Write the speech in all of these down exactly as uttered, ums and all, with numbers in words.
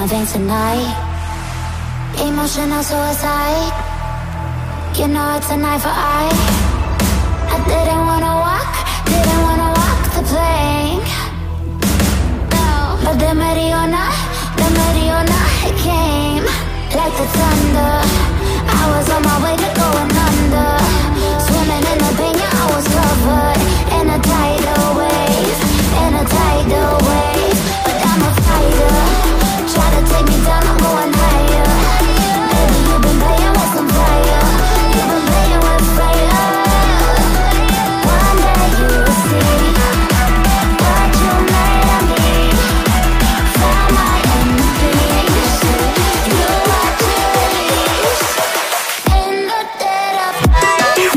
anything tonight. Emotional suicide. You know it's a night for I. I didn't wanna walk, didn't wanna walk the plank. No, but the Mariona, the Mariona, it came like the thunder. I was on my way to going under. Swimming in the pain, yeah, I was covered in a tidal wave, in a tidal wave. But I'm a fighter. Try to take me down, I'm going higher. Baby, you've been playing with some fire. You've been playing with fire. One day you'll see what you made of me. Found my enemies. You are curious. In the dead of night.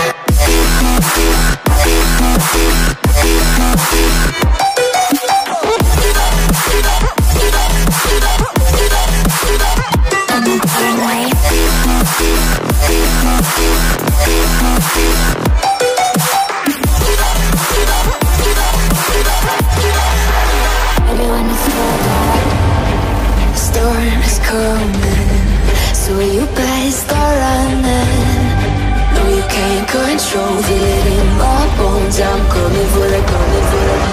Everyone is scared. The storm is coming, so you better start running. No, you can't control, feel it in my bones. I'm coming for the, coming for the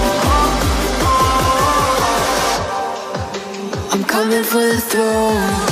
I'm coming for the throne.